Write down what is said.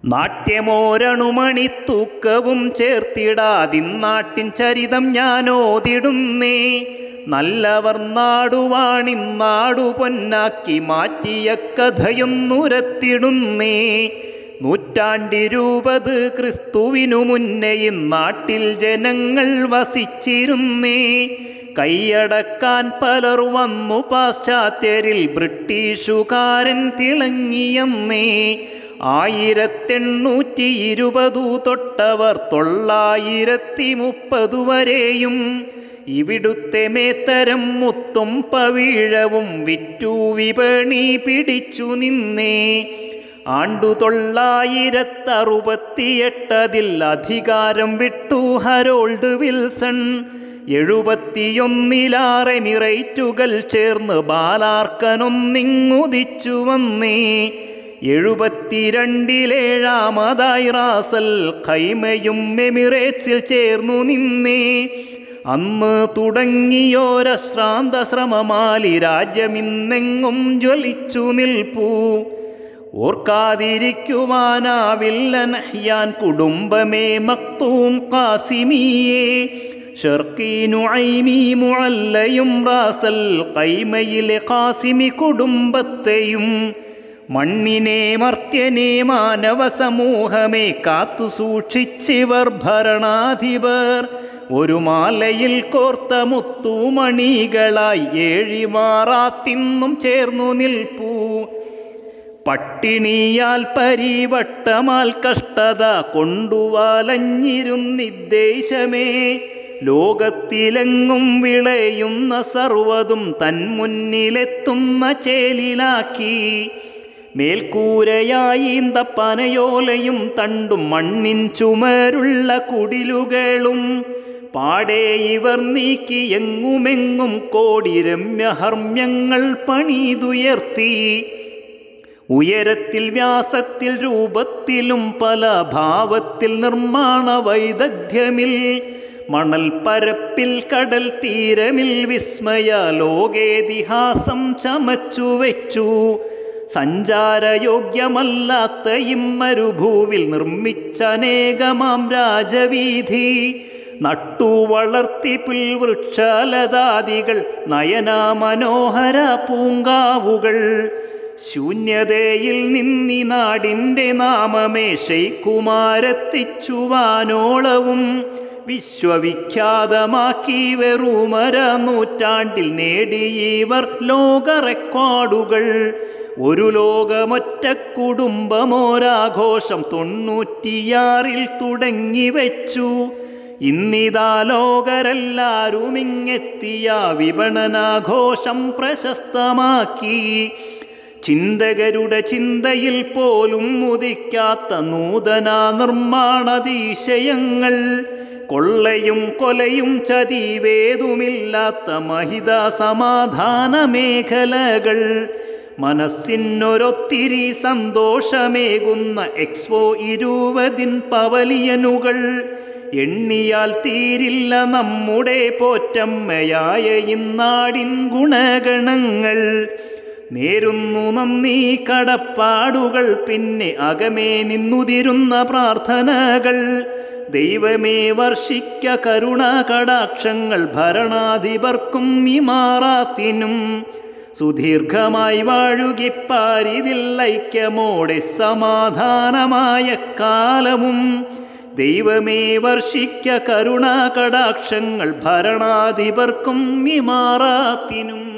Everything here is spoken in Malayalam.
നാട്യമോരണുമണിത്തൂക്കവും ചേർത്തിടാതിന്നാട്ടിൻ ചരിതം ഞാനോതിടുന്നേ. നല്ലവർ നാടുവാണിന്നാടു പൊന്നാക്കി മാറ്റിയ കഥയൊന്നുരത്തിടുന്നേ. 120 ക്രിസ്തുവിനു മുന്നേ ഇന്നാട്ടിൽ ജനങ്ങൾ വസിച്ചിരുന്നേ. കൈയടക്കാൻ പലർ വന്നു പാശ്ചാത്യരിൽ ബ്രിട്ടീഷുകാരൻ തിളങ്ങിയെന്നേ. 1820 തൊട്ടവർ 930 വരെയും ഇവിടുത്തെ മേത്തരം മുത്തും പവിഴവും വിറ്റു വിപണി പിടിച്ചു നിന്നേ. ആണ്ടു 968 അധികാരം വിട്ടു ഹരോൾഡ് വിൽസൺ. 71 എമിറേറ്റുകൾ ചേർന്ന് ബാലാർക്കനൊന്നിങ്ങുദിച്ചു വന്നേ. 72 റാസൽ ഖൈമയും എമിറേറ്റ്സിൽ ചേർന്നു നിന്നേ. അന്ന് തുടങ്ങിയോരശ്രാന്ത ശ്രമമാലി രാജ്യമിന്നെങ്ങും ജ്വലിച്ചു നിൽപ്പൂ. ഓർക്കാതിരിക്കുവാനാവില്ല നഹ്യാൻ കുടുംബമേ മക്തൂം ഖാസിമിയെ. ഷർഖി നുഐമി മുഅല്ലയും റാസൽ ഖൈമയിലെ ഖാസിമി കുടുംബത്തെയും. മണ്ണിനെ മർത്യനെ മാനവ സമൂഹമേ കാത്തു സൂക്ഷിച്ചിവർ ഭരണാധിപർ. ഒരു മാലയിൽ കോർത്ത മുത്തുമണികളായി ഏഴിമാറാത്തിന്നും ചേർന്നു നിൽപ്പൂ. പട്ടിണിയാൽ പരിവട്ടമാൽ കഷ്ടത കൊണ്ടുവലഞ്ഞിരുന്നിദ്ദേശമേ. ലോകത്തിലെങ്ങും വിളയുന്ന സർവ്വതും തന്മുന്നിലെത്തുന്ന ചേലിലാക്കി. മേൽക്കൂരയായി പനയോലയും തണ്ടും മണ്ണിൻ ചുമരുള്ള കുടിലുകളും പാടെ ഇവർ നീക്കി എങ്ങുമെങ്ങും കോടി രമ്യഹർമ്മ്യങ്ങൾ പണിതുയർത്തി. ഉയരത്തിൽ വ്യാസത്തിൽ രൂപത്തിലും പല ഭാവത്തിൽ നിർമ്മാണ വൈദഗ്ധ്യമിൽ. മണൽ പരപ്പിൽ കടൽ തീരമിൽ വിസ്മയ ലോകേതിഹാസം ചമച്ചു വെച്ചു. സഞ്ചാരയോഗ്യമല്ലാത്ത ഇമ്മരുഭൂവിൽ നിർമ്മിച്ചനേകമാം രാജവീഥി. നട്ടു വളർത്തി പുൽവൃക്ഷലതാദികൾ നയനാമനോഹര പൂങ്കാവുകൾ. ശൂന്യതയിൽ നിന്നി നാടിൻ്റെ നാമമേ ശൈക്കുമാരെത്തിച്ചുവാനോളവും വിശ്വവിഖ്യാതമാക്കി. വെറുമര നൂറ്റാണ്ടിൽ നേടിയവർ ലോക റെക്കോർഡുകൾ. ഒരു ലോകമൊറ്റ കുടുംബമോരാഘോഷം 96 തുടങ്ങി വെച്ചു. ഇന്നിതാ ലോകരെല്ലാരുമിങ്ങെത്തിയ വിപണനാഘോഷം പ്രശസ്തമാക്കി. ചിന്തകരുടെ ചിന്തയിൽ പോലും ഉദിക്കാത്ത നൂതന നിർമ്മാണാതിശയങ്ങൾ. കൊള്ളയും കൊലയും ചതിവേതുമില്ലാത്ത മഹിത സമാധാന മേഖലകൾ. മനസ്സിനൊരൊത്തിരി സന്തോഷമേകുന്ന എക്സ്പോ 20 പവലിയനുകൾ. എണ്ണിയാൽ തീരില്ല നമ്മുടെ പോറ്റമ്മയായ ഇന്നാടിൻ ഗുണഗണങ്ങൾ. നേരുന്നു നന്ദി കടപ്പാടുകൾ, പിന്നെ അകമേ നിന്നുതിരുന്ന പ്രാർത്ഥനകൾ. ദൈവമേ വർഷിക്ക കരുണാ കടാക്ഷങ്ങൾ ഭരണാധിപർക്കും ഇമാറാത്തിനും. സുദീർഘമായി വാഴുകിപ്പാരിതിൽ ഐക്യമോടെ സമാധാനമായ കാലവും. ദൈവമേ വർഷിക്ക കരുണാ കടാക്ഷങ്ങൾ ഭരണാധിപർക്കും ഇമാറാത്തിനും.